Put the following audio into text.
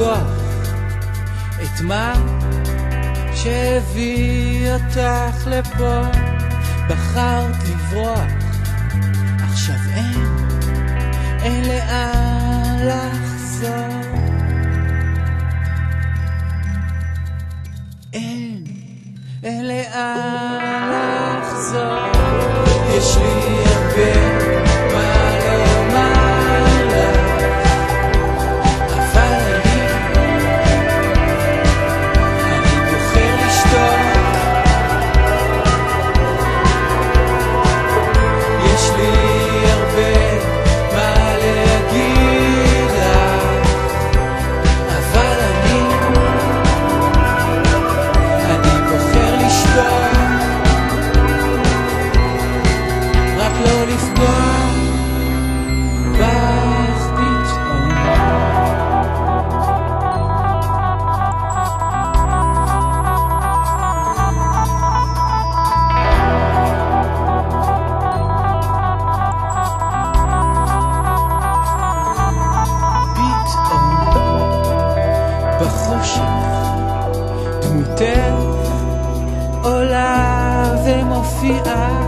לשכוח את מה שהביא אותך לפה. בחרת לברוח, עכשיו אין לאן לחזור. אין לאן לחזור. יש לי הרבה מה לומר לך, אבל אני בוחר לשתוק. יש לי הרבה מה להגיד לך, אבל אני בוחר לשתוק. רק לא לפגוע בך פתאום. פתאום בחושך דמותך עולה ומופיעה,